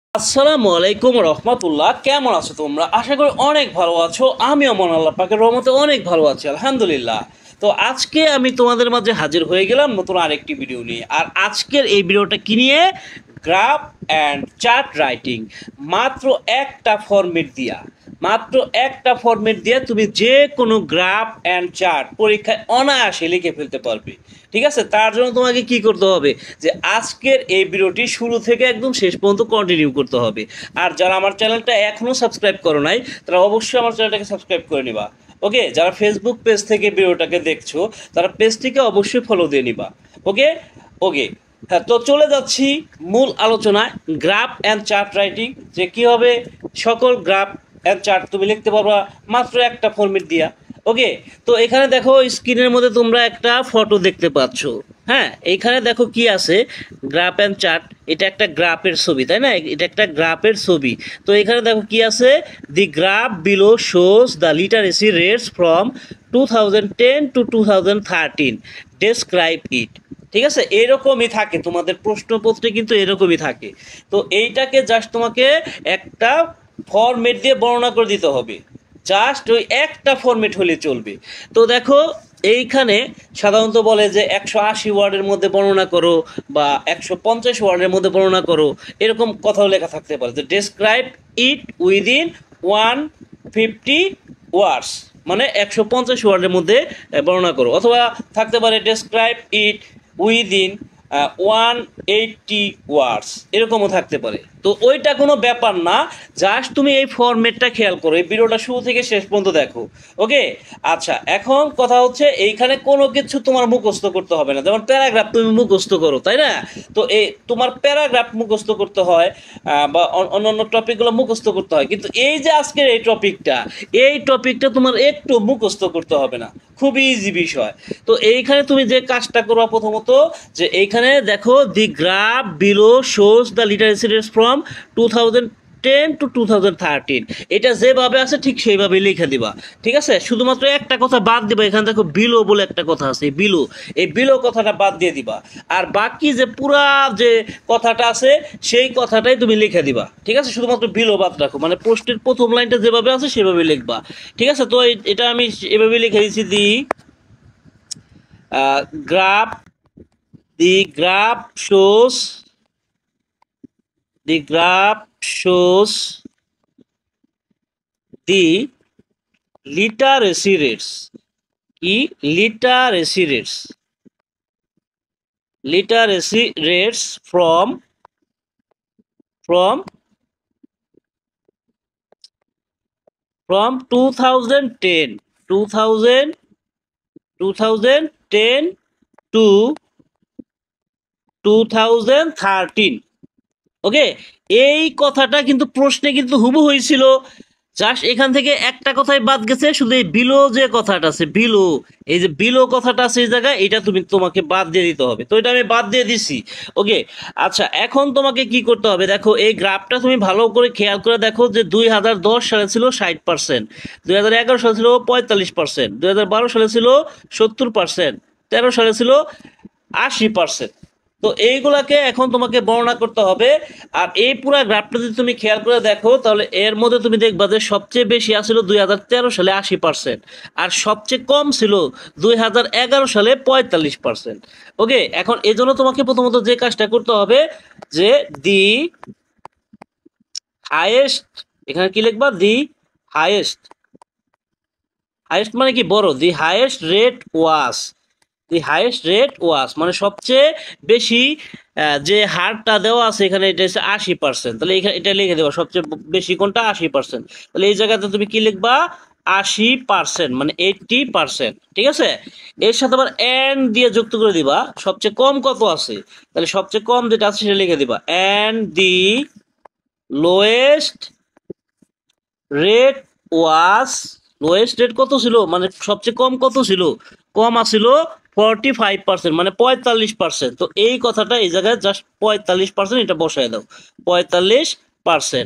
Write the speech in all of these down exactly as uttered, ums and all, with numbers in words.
আসসালামু আলাইকুম রহমতুল্লাহ। কেমন আছো তোমরা? আশা করি অনেক ভালো আছো। আমিও মন আল্লাহ পাকের রহমতে অনেক ভালো আছি, আলহামদুলিল্লাহ। তো আজকে আমি তোমাদের মাঝে হাজির হয়ে গেলাম নতুন আরেকটি ভিডিও নিয়ে। আর আজকের এই ভিডিওটা কি নিয়ে? Graph and chart writing. মাত্র একটা ফরম্যাট দিয়া মাত্র একটা ফরম্যাট দিয়ে তুমি যে কোনো গ্রাফ অ্যান্ড চার্ট পরীক্ষায় অনায়াসে লিখে ফেলতে পারবে। ঠিক আছে, তার জন্য তোমাকে কি করতে হবে যে আজকের এই ভিডিওটি শুরু থেকে একদম শেষ পর্যন্ত কন্টিনিউ করতে হবে। আর যারা আমার চ্যানেলটা এখনও সাবস্ক্রাইব করো নাই তারা অবশ্যই আমার চ্যানেলটাকে সাবস্ক্রাইব করে নিবা। ওকে, যারা ফেসবুক পেজ থেকে ভিডিওটাকে দেখছো তারা পেজটিকে অবশ্যই ফলো দিয়ে নিবা। ওকে ওকে হ্যাঁ, তো চলে যাচ্ছি মূল আলোচনায়। গ্রাফ অ্যান্ড চার্ট রাইটিং, যে কীভাবে সকল গ্রাফ অ্যান্ড চার্ট তুমি লিখতে পারবা মাত্র একটা ফরম্যাট দিয়া। ওকে, তো এখানে দেখো স্ক্রিনের মধ্যে তোমরা একটা ফটো দেখতে পাচ্ছ। হ্যাঁ, এইখানে দেখো কি আছে, গ্রাফ অ্যান্ড চার্ট। এটা একটা গ্রাফের ছবি, তাই না? এটা একটা গ্রাফের ছবি। তো এখানে দেখো কি আছে, the graph below shows the literacy rates from two thousand ten to two thousand thirteen, describe it. ঠিক আছে, এরকমই থাকে তোমাদের প্রশ্নপত্রে, কিন্তু এরকমই থাকে। তো এইটাকে জাস্ট তোমাকে একটা ফরম্যাট দিয়ে বর্ণনা করে দিতে হবে। জাস্ট ওই একটা ফরম্যাট হলে চলবে। তো দেখো এইখানে সাধারণত বলে যে একশো আশি ওয়ার্ডের মধ্যে বর্ণনা করো বা একশো পঞ্চাশ ওয়ার্ডের মধ্যে বর্ণনা করো, এরকম কথাও লেখা থাকতে পারে। তো describe it within one fifty words, মানে একশো পঞ্চাশ ওয়ার্ডের মধ্যে বর্ণনা করো। অথবা থাকতে পারে describe it within one eighty words, এরকমও থাকতে পারে। তো ওইটা কোনো ব্যাপার না, জাস্ট তুমি এই ফরম্যাটটা খেয়াল করো। এই ভিডিওটা শুরু থেকে শেষ পর্যন্ত দেখো। ওকে, আচ্ছা, এখন কথা হচ্ছে এইখানে কোনো কিছু তোমার মুখস্থ করতে হবে না। যেমন প্যারাগ্রাফ তুমি মুখস্থ করো, তাই না? তো এই তোমার প্যারাগ্রাফ মুখস্থ করতে হয় বা অন্যান্য টপিকগুলো মুখস্থ করতে হয়, কিন্তু এই যে আজকের এই টপিকটা এই টপিকটা তোমার একটু মুখস্থ করতে হবে না, খুবই ইজি বিষয়। তো এইখানে তুমি যে কাজটা করবা প্রথমত, যে এইখানে দেখো the graph below shows the literacy rates from two thousand ten to two thousand thirteen, এটা যেভাবে আছে ঠিক সেইভাবে লিখে দিবা। ঠিক আছে, শুধুমাত্র একটা কথা বাদ দিবা। এখানে দেখো বিলো বলে একটা কথা আছে, বিলো, এই বিলো কথাটা বাদ দিয়ে দিবা। আর বাকি যে পুরা যে কথাটা আছে সেই কথাটাই তুমি লিখে দিবা। ঠিক আছে, শুধুমাত্র বিলো বাদ রাখো, মানে পোস্টের প্রথম লাইনটা যেভাবে আছে সেভাবে লিখবা। ঠিক আছে, তো এটা আমি এভাবে লিখে দিচ্ছি, the graph the graph shows The graph shows the literacy rates. কি? Literacy rates. Literacy rates from from from two thousand ten two thousand two thousand ten to two thousand thirteen. Okay, এই কথাটা কিন্তু প্রশ্নে কিন্তু হুবহু হয়েছিল। Just এখান থেকে একটা কথাই বাদ গেছে, শুধু এই বিলো যে কথাটা আছে, বিলো, এই যে বিলো কথাটা আছে এই জায়গায়, এটা তুমি তোমাকে বাদ দিয়ে দিতে হবে। তো এটা আমি বাদ দিয়ে দিছি। ওকে, আচ্ছা, এখন তোমাকে কি করতে হবে, দেখো এই গ্রাফটা তুমি ভালো করে খেয়াল করে দেখো যে দুই হাজার দশ সালে ছিল ষাট পার্সেন্ট, দুই হাজার এগারো সালে ছিল পঁয়তাল্লিশ পার্সেন্ট, দুই হাজার বারো সালে ছিল সত্তর পার্সেন্ট, তেরো সালে ছিল আশি পার্সেন্ট। তো এইগুলাকে এখন তোমাকে বর্ণনা করতে হবে। আর এই পুরা গ্রাফটা যদি তুমি খেয়াল করে দেখো, তাহলে এর মধ্যে তুমি দেখবা যে সবচেয়ে বেশি আসছিল দুই হাজার তেরো সালে আশি পার্সেন্ট, আর সবচেয়ে কম ছিল দুই হাজার এগারো সালে পঁয়তাল্লিশ পার্সেন্ট। ওকে, এখন এই জন্য তোমাকে প্রথমত যে কাজটা করতে হবে, যে দি হাইয়েস্ট, এখানে কি লিখবা, দি হাইয়েস্ট, হাইয়েস্ট মানে কি বড়, the highest rate was, the highest rate was মানে সবচেয়ে বেশি যে হারটা দেওয়া আছে এখানে, এটা হচ্ছে আশি পার্সেন্ট। তাহলে এখানে এটা লিখে দেওয়া, সবচেয়ে বেশি কোনটা, আশি পার্সেন্ট। তাহলে এই জায়গাতে তুমি কি লিখবা, আশি পার্সেন্ট মানে এইটটি পার্সেন্ট। ঠিক আছে, এর সাথে আবার এন্ড দিয়ে যুক্ত করে দিবা সবচেয়ে কম কত আছে, তাহলে সবচেয়ে কম যেটা আছে সেটা লিখে দিবা, and the lowest rate was, lowest rate কত ছিল, মানে সবচেয়ে কম কত ছিল, কম আছিল ফর্টি ফাইভ পার্সেন্ট মানে পঁয়তাল্লিশ পার্সেন্ট। তো এই কথাটা এই জায়গায় জাস্ট পঁয়তাল্লিশ পার্সেন্ট এটা বসায় দাও, পঁয়তাল্লিশ পার্সেন্ট।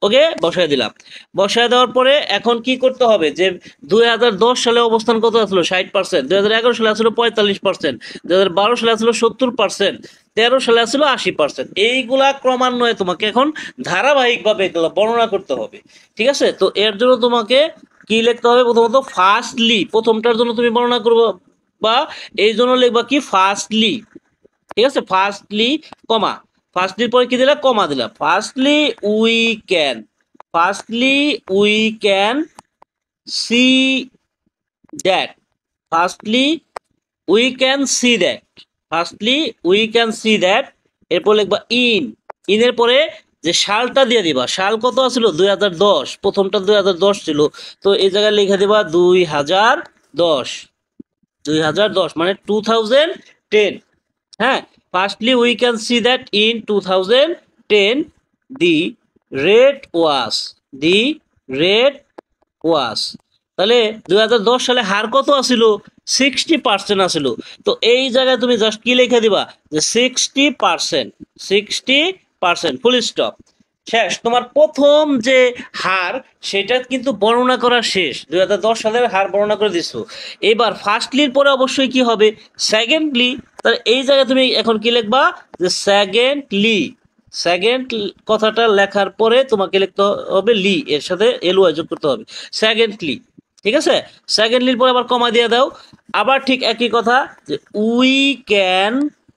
ওকে, বসায় দিলাম। বসায় দেওয়ার পরে এখন কি করতে হবে, যে দুই হাজার দশ সালে অবস্থান কত আসলো, ষাট পার্সেন্ট। দুই হাজার এগারো সালে আসলো পঁয়তাল্লিশ পার্সেন্ট। দুই হাজার বারো সালে আসলো সত্তর পার্সেন্ট। তেরো সালে আসলো আশি পার্সেন্ট। এইগুলা ক্রমান্বয়ে তোমাকে এখন ধারাবাহিকভাবে এগুলো বর্ণনা করতে হবে। ঠিক আছে, তো এর জন্য তোমাকে কি লিখতে হবে, প্রথমত ফার্স্টলি, প্রথমটার জন্য তুমি বর্ণনা করবো বা এই জন্য লিখবা কি ফার্স্টলি। ঠিক আছে, ফার্স্টলি কমা, ফার্স্টলির পরে কি দিলা, কমা দিলা। Firstly we can, firstly we can see that, firstly we can see that, firstly we can see that. এরপর লিখবা ইন, ইনের পরে যে সালটা দিয়ে দিবা, সাল কত আছিল, দুই হাজার দশ, প্রথমটা দুই হাজার দশ ছিল, তো এই জায়গায় লিখে দিবা দুই হাজার দশ, দুই হাজার দশ মানে টু থাউজেন্ড টেন। হ্যাঁ, firstly we can see that in two thousand ten the rate was, the rate was, তাহলে দুই হাজার দশ সালে হার কত আসিল, সিক্সটি পার্সেন্ট আসিল। তো এই জায়গায় তুমি জাস্ট কি লিখে দিবা, যে sixty percent, sixty percent, full stop, শেষ। তোমার প্রথম যে হার সেটা কিন্তু বর্ণনা করা শেষ, দুই হাজার দশ সালের হার বর্ণনা করে দিছো। এবার ফার্স্টলির পরে অবশ্যই কি হবে, সেকেন্ডলি। তাহলে এই জায়গায় তুমি এখন কি লিখবা, যে সেকেন্ডলি, সেকেন্ড কথাটা লেখার পরে তোমাকে লিখতে হবে লি, এর সাথে এল ওয়াই যোগ করতে হবে, সেকেন্ডলি। ঠিক আছে, সেকেন্ডলির পরে আবার কমা দিয়ে দাও। আবার ঠিক একই কথা, যে we can,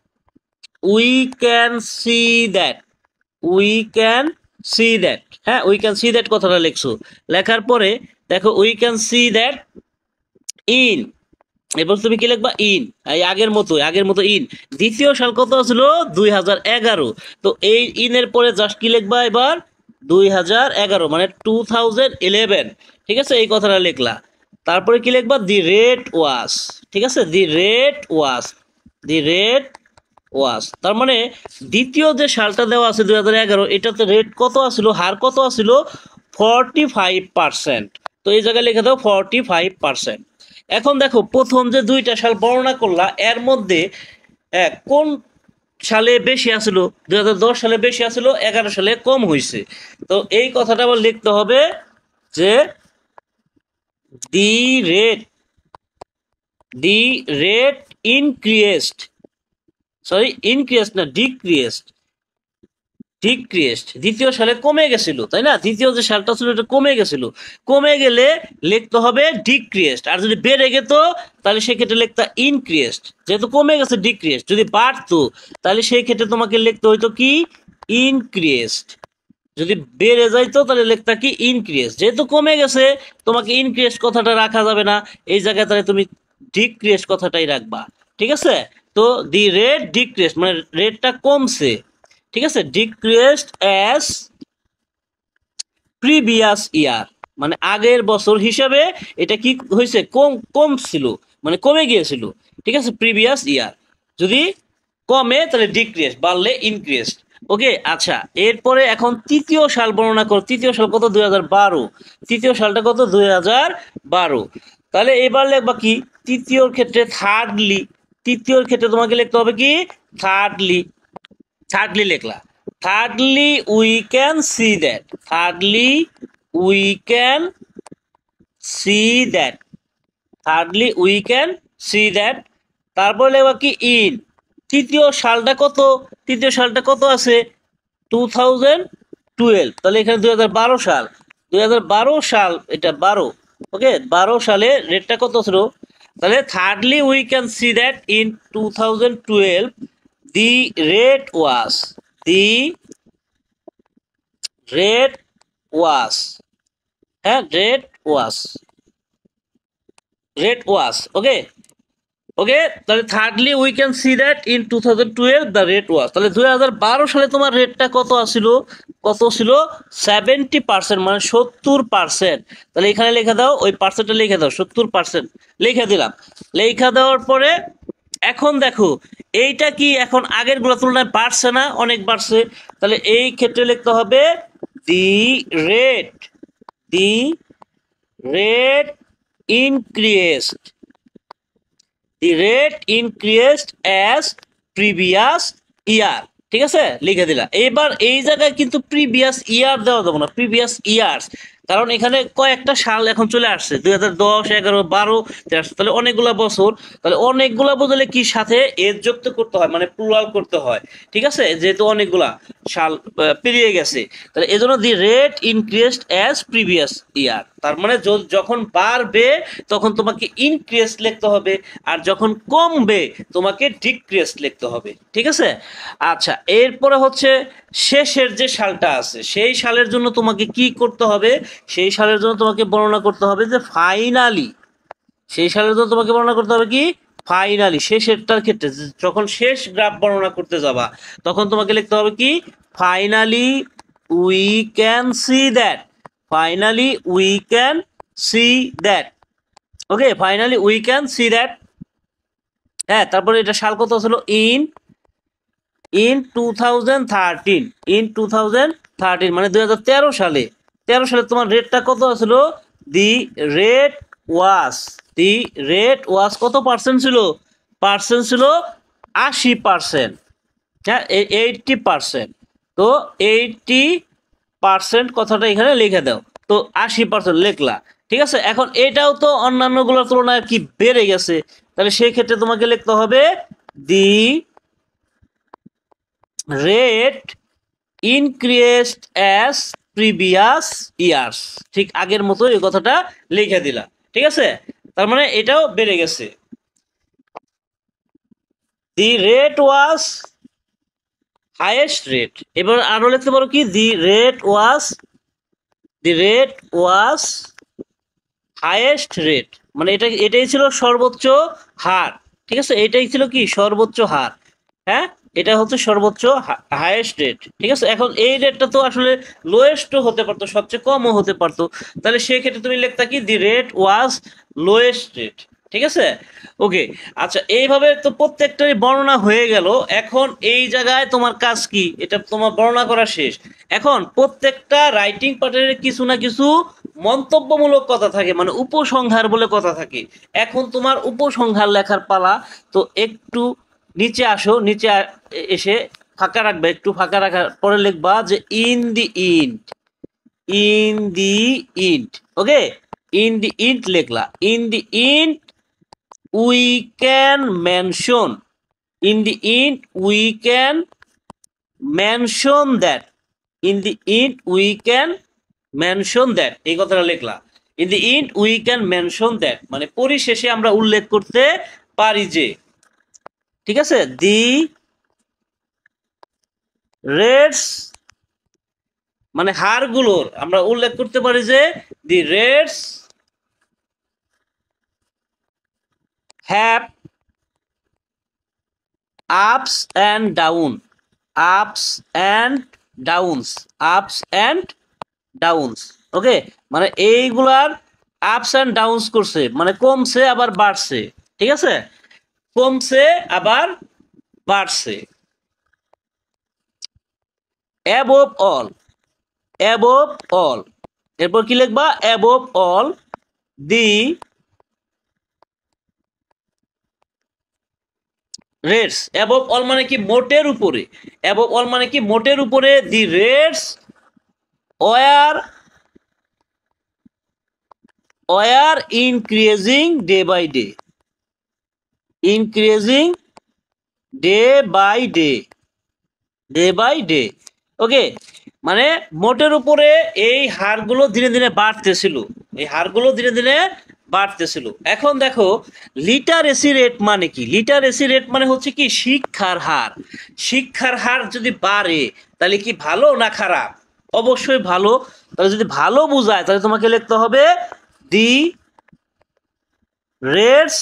we can see that, we can see that, হ্যাঁ উই ক্যান সি দ্যাট কথাটা লিখছো। লেখার পরে দেখো we can see that in, এবার তুমি কি লিখবা, ইন, এই আগের মতো, আগের মতো ইন। দ্বিতীয় সাল কত ছিল, দুই হাজার এগারো, তো এই ইনের পরে জাস্ট কি লিখবা এবার, দুই হাজার এগারো মানে টু থাউজেন্ড ইলেভেন। ঠিক আছে, এই কথাটা লিখলা। তারপরে কি লিখবা, দি রেট ওয়াস, ঠিক আছে, দি রেট ওয়াস, দি রেট ওয়াস, তার মানে দ্বিতীয় যে সালটা দেওয়া আছে দুই হাজার এগারো, এটাতে রেট কত আসলো, হার কত আসলো, ফর্টি ফাইভ পার্সেন্ট। তো এই জায়গায় লিখে দাও ফর্টি ফাইভ পার্সেন্ট। এখন দেখো প্রথম যে দুইটা সাল বর্ণনা করলা, এর মধ্যে কোন সালে বেশি আসলো, দুই হাজার দশ সালে বেশি আসলো, এগারো সালে কম হয়েছে। তো এই কথাটা আবার লিখতে হবে, যে the rate, the rate increased, sorry increased না ডিক্রিয়েসড, ডিক্রিয়েসড, দ্বিতীয় সালে কমে গেছিল, তাই না, দ্বিতীয় যে সালটা ছিল এটা কমে গেছিল, কমে গেলে লিখতে হবে ডিক্রিয়েসড। আর যদি বেড়ে যেত তাহলে সেক্ষেত্রে লিখতে ইনক্রিয়েসড, যেহেতু কমে গেছে ডিক্রিয়েসড। যদি বাড়তো তাহলে সেই ক্ষেত্রে তোমাকে লিখতে হইতো কি, ইনক্রিয়েসড। যদি বেড়ে যাইতো তাহলে লিখতা কি, ইনক্রিয়েস। যেহেতু কমে গেছে তোমাকে ইনক্রিয়েস কথাটা রাখা যাবে না, এই জায়গায় তাহলে তুমি ডিক্রিয়েস কথাটাই রাখবা। ঠিক আছে, তো দি রেট ডিক্রিয়েস মানে রেটটা কমছে। ঠিক আছে, ডিক্রিয়েসড অ্যাজ প্রিভিয়াস ইয়ার মানে আগের বছর হিসাবে এটা কি হয়েছে, কম কম ছিল, মানে কমে গিয়েছিল। ঠিক আছে, প্রিভিয়াস ইয়ার। যদি কমে তাহলে ডিক্রিয়েস, বাড়লে ইনক্রিয়েস। ওকে, আচ্ছা, এরপরে এখন তৃতীয় সাল বর্ণনা করো। তৃতীয় সাল কত, দুই হাজার বারো, তৃতীয় সালটা কত, দুই হাজার বারো। তাহলে এবার লিখবা কি, তৃতীয়র ক্ষেত্রে থার্ডলি, তৃতীয়র ক্ষেত্রে তোমাকে লিখতে হবে কি, থার্ডলি, থার্ডলি লিখলা। Thirdly we can see that, thirdly we can see that, thirdly we can see that. তারপরে লেখা কি, ইন, তৃতীয় সালটা কত, তৃতীয় সালটা কত আছে, টু থাউজেন্ড টুয়েলভ, তাহলে এখানে দুই হাজার বারো সাল, দুই হাজার বারো সাল, এটা বারো। ওকে, বারো সালে রেটটা কত ছিল, তাহলে thirdly we can see that in two thousand twelve the rate was, the rate was, হ্যাঁ rate was, rate was. Okay, okay, তাহলে thirdly we can see that in two thousand twelve the rate was. তাহলে দুই হাজার বারো সালে তোমার রেটটা কত আসছিল, কত ছিল, সেভেন্টি পার্সেন্ট মানে সত্তর পার্সেন্ট। তাহলে এখানে লিখে দাও, ওই পার্সেন্টটা লিখে দাও, সত্তর পার্সেন্ট লিখে দিলাম। লেখা দেওয়ার পরে এখন দেখো এইটা কি এখন আগের গুলোর তুলনায় বাড়ছে না, অনেক বাড়ছে। তাহলে এই ক্ষেত্রে লিখতে হবে the rate, the rate increased, the rate increased as previous year. ঠিক আছে, লিখে দিলা। এবার এই জায়গায় কিন্তু প্রিভিয়াস ইয়ার দেওয়া যাবে না, প্রিভিয়াস ইয়ার্স, কারণ এখানে কয়েকটা সাল এখন চলে আসছে, দুই হাজার দশ এগারো বারো তেরো, তাহলে অনেকগুলা বছর, তাহলে অনেকগুলা বদলে কি সাথে এর যুক্ত করতে হয়, মানে প্লুরাল করতে হয়। ঠিক আছে, যেহেতু অনেকগুলা সাল আহ, পেরিয়ে গেছে, তাহলে এজন্য the rate increased as previous year, তার মানে য- যখন বাড়বে তখন তোমাকে ইনক্রিজ লিখতে হবে, আর যখন কমবে তোমাকে ডিক্রিজ লিখতে হবে। ঠিক আছে, আচ্ছা এরপরে হচ্ছে শেষের যে সালটা আছে সেই সালের জন্য তোমাকে কি করতে হবে, সেই সালের জন্য তোমাকে বর্ণনা করতে হবে যে ফাইনালি, সেই সালের জন্য তোমাকে বর্ণনা করতে হবে কি ফাইনালি, শেষেরটার ক্ষেত্রে যে যখন শেষ গ্রাফ বর্ণনা করতে যাবা তখন তোমাকে লিখতে হবে কি finally we can see that, finally we can see that. Okay, finally we can see that. হ্যাঁ, তারপরে এটা সাল কত ছিল, in in two thousand thirteen, in two thousand thirteen মানে দুই হাজার তেরো সালে, তেরো সালে তোমার রেটটা কত ছিল, দি রেট ওয়াস, দি রেট ওয়াস কত পার্সেন্ট ছিল, পার্সেন্ট ছিল আশি পার্সেন্ট। হ্যাঁ, এইটটি পার্সেন্ট, তো এইটটি পার্সেন্ট কথাটা এখানে লিখে দাও, তো আশি পার্সেন্ট লিখলা। ঠিক আছে, এখন এটাও তো অন্যান্যগুলোর তুলনায় কি বেড়ে গেছে, তাহলে সেই ক্ষেত্রে তোমাকে লিখতে হবে the rate increased as previous years, ঠিক আগের মতো এই কথাটা লিখে দিলা। ঠিক আছে, তার মানে এটাও বেড়ে গেছে। The rate was highest rate, এবার আরো লিখতে পারো কি the rate was, the rate was highest rate, মানে এটা এটাই ছিল সর্বোচ্চ হার। ঠিক আছে, এটাই ছিল কি সর্বোচ্চ হার। হ্যাঁ, এটা হচ্ছে সর্বোচ্চ হাইয়েস্ট রেট। ঠিক আছে, এখন এই রেটটা তো আসলে লোয়েস্টও হতে পারতো, সবচেয়ে কমও হতে পারতো, তাহলে সেই ক্ষেত্রে তুমি লিখতা কি the rate was lowest rate. ঠিক আছে, ওকে। আচ্ছা, এইভাবে তো প্রত্যেকটারই বর্ণনা হয়ে গেল। এখন এই জায়গায় তোমার কাজ কি, এটা তোমার বর্ণনা করা শেষ। এখন প্রত্যেকটা রাইটিং পার্টের কিছু না কিছু মন্তব্যমূলক কথা থাকে, মানে উপসংহার বলে কথা থাকে। এখন তোমার উপসংহার লেখার পালা, তো একটু নিচে আসো, নিচে এসে ফাঁকা রাখবে, একটু ফাঁকা রাখার পরে লিখবা যে in the end, in the end. Okay, in the end লিখলা, in the end we can mention, in the end we can mention that, in the end we can mention that, এই কথাটা লিখলা। In the end we can mention that মানে পরিশেষে আমরা উল্লেখ করতে পারি যে, ঠিক আছে, দি রেটস মানে হারগুলোর আমরা উল্লেখ করতে পারি যে the rates have ups and down, ups and downs, ups and downs. Okay, মানে এইগুলার আপস অ্যান্ড ডাউনস করছে, মানে কমছে আবার বাড়ছে। ঠিক আছে, কমছে আবার বাড়ছে। অ্যাবোভ অল, অ্যাবোভ অল, এরপর কি লিখবা, above all the rates, above all মানে কি মোটের উপরে, অ্যাবোভ অল মানে কি মোটের উপরে, the rates were were increasing day by day, increasing day by day, day by day. Okay, মানে মোটের উপরে এই হারগুলো ধীরে ধীরে বাড়তেছিল, এই হারগুলো ধীরে ধীরে বাড়তেছিল। এখন দেখো লিটারেসি রেট মানে কি, লিটারেসি রেট মানে হচ্ছে কি শিক্ষার হার, শিক্ষার হার যদি বাড়ে তাহলে কি ভালো না খারাপ, অবশ্যই ভালো। তাহলে যদি ভালো বোঝায় তাহলে তোমাকে লিখতে হবে the rates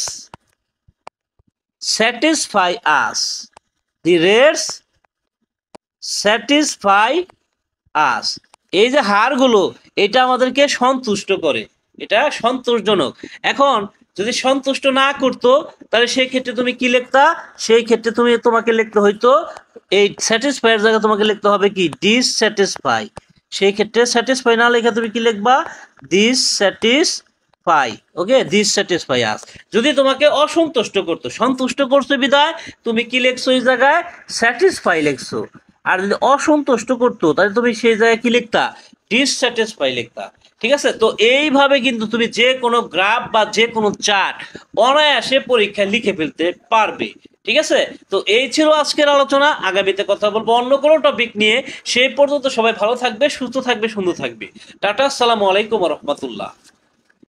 satisfy us, the rates satisfy us, এই যে হারগুলো এটা আমাদেরকে সন্তুষ্ট করে, এটা সন্তোষজনক। এখন যদি সন্তুষ্ট না করতো তাহলে সেই ক্ষেত্রে তুমি কি লিখতা, সেই ক্ষেত্রে তুমি তোমাকে লিখতে হইতো এই স্যাটিসফাইয়ের জায়গায় তোমাকে লিখতে হবে কি ডিসস্যাটিসফাই, সেই ক্ষেত্রে স্যাটিসফাই না লেখা তুমি কি লিখবা ডিসস্যাটিসফাই। ফাই ওকে দিস স্যাটিসফাই আস। যদি তোমাকে অসন্তুষ্ট করতো, সন্তুষ্ট করছো বিদায় তুমি কি লিখছো এই জায়গায় স্যাটিসফাই লিখছো। আর যদি অসন্তুষ্ট করতো তাহলে তুমি সেই জায়গায় কি লিখতা ডিসস্যাটিসফাই লিখতা। ঠিক আছে, তো এইভাবে কিন্তু তুমি যে কোনো গ্রাফ বা যে কোনো চার্ট অনায়াসে পরীক্ষায় লিখে ফেলতে পারবে। ঠিক আছে, তো এই ছিল আজকের আলোচনা। আগামীতে কথা বলবো অন্য কোনো টপিক নিয়ে। সেই পর্যন্ত সবাই ভালো থাকবে, সুস্থ থাকবে, সুন্দর থাকবে। টাটা, আসসালামু আলাইকুম রহমতুল্লাহ।